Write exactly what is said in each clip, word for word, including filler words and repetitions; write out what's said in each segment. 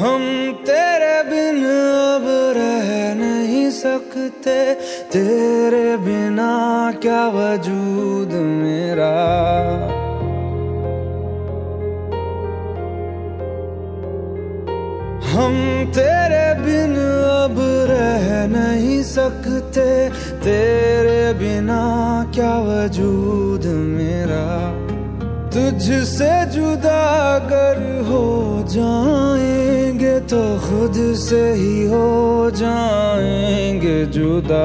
हम तेरे बिन अब रह नहीं सकते, तेरे बिना क्या वजूद मेरा। हम तेरे बिन अब रह नहीं सकते, तेरे बिना क्या वजूद मेरा। तुझसे जुदा अगर हो जाएंगे तो खुद से ही हो जाएंगे जुदा,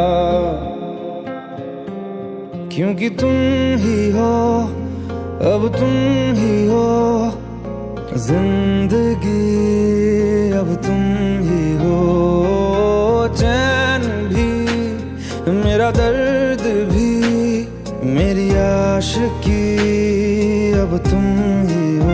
क्योंकि तुम ही हो, अब तुम ही हो जिंदगी, अब तुम ही हो। चैन भी मेरा दर्द भी मेरी आशिकी, अब तुम ही हो।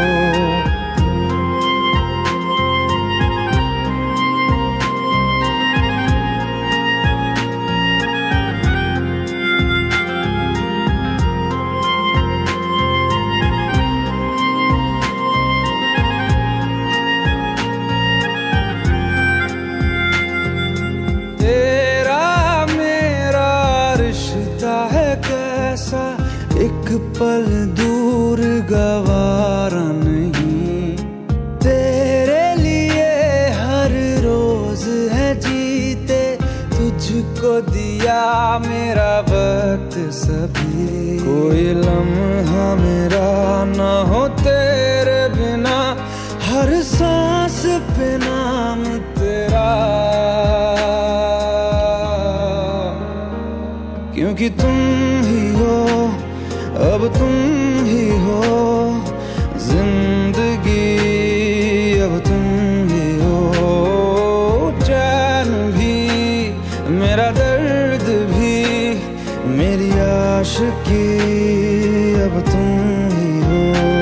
तेरा मेरा रिश्ता है कैसा, एक पल दूर गवारा नहीं। तेरे लिए हर रोज है जीते, तुझको दिया मेरा वक्त सभी। कोई लम्हा मेरा ना हो तेरे बिना, हर सांस पे नाम तेरा, क्योंकि तुम ही हो, अब तुम ही हो जिंदगी, अब तुम ही हो। चैन भी मेरा दर्द भी मेरी आशिकी, अब तुम ही हो।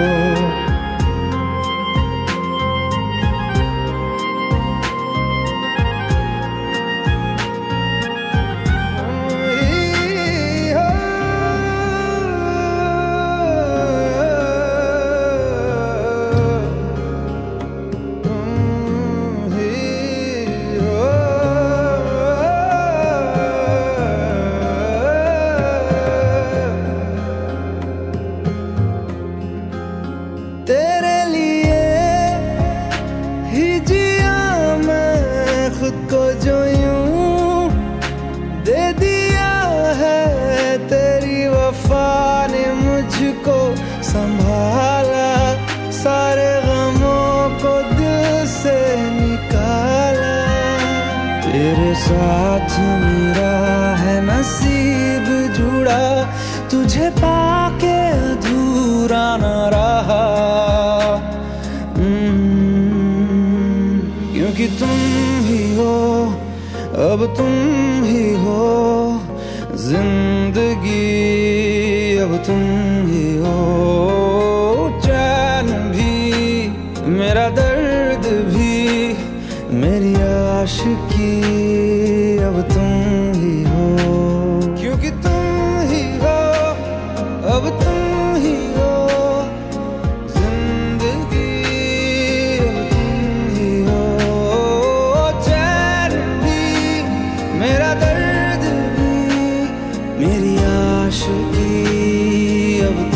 तेरे लिए ही जिया मैं खुद को, जो यूं दे दिया है तेरी वफा ने मुझको संभाला। सारे गमों को दिल से निकाला, तेरे साथ मेरा है नसीब जुड़ा, तुझे पाके अधूरा न रहा। क्योंकि तुम ही हो, अब तुम ही हो जिंदगी, अब तुम ही हो। चैन भी मेरा दर्द भी मेरी आशिकी, अब तुम ही हो। क्योंकि तुम ही हो, अब तुम ही हो जिंदगी, अब तुम ही हो। चैन भी मेरा दर्द भी मेरी आशिकी, अब